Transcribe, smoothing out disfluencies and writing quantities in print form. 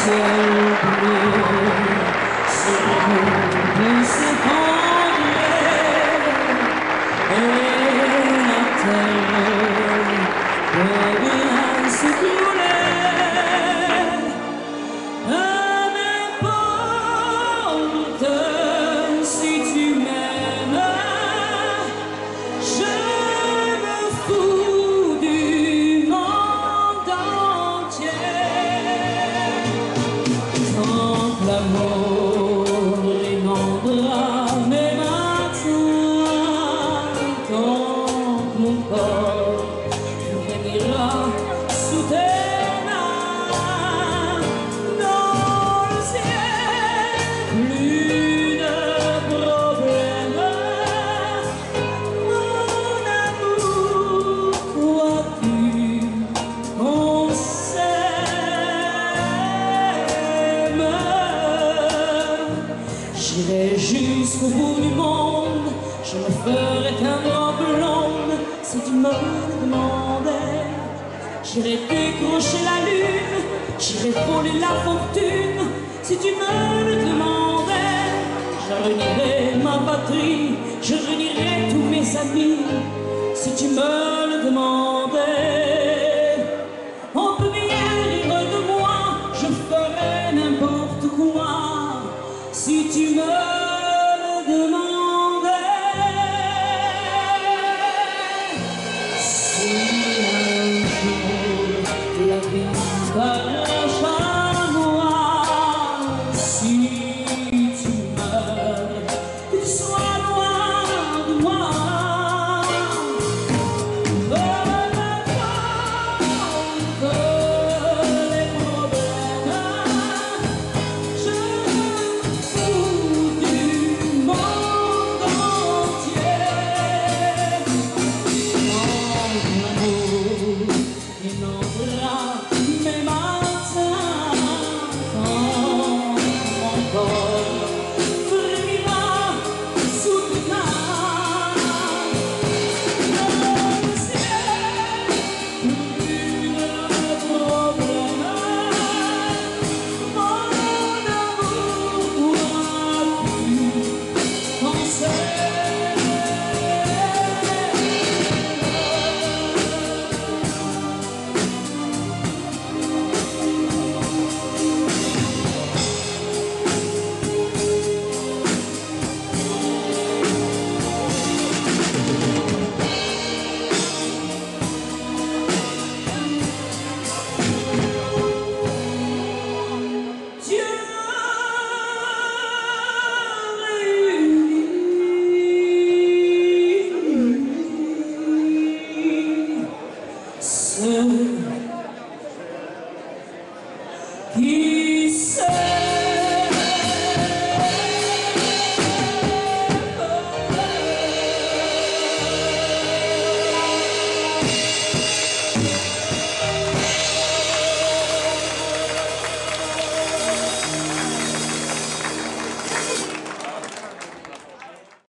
ciel bleu sur le monde s'effondrer et la terre peut bien s'écrouler. N'importe si tu m'aimes, je me fous du monde entier. Tant que l'amour inondera mes matins, tant que mon corps frémira sous tes mains, dans le ciel, plus de problèmes. Mon amour, crois-tu qu'on s'aime? J'irai jusqu'au bout du monde, je me ferai qu'un grand blonde si tu me le demandais. J'irai décrocher la lune, j'irai voler la fortune si tu me le demandais. Je renierai ma patrie, je renierai tous mes amis si tu me le demandais.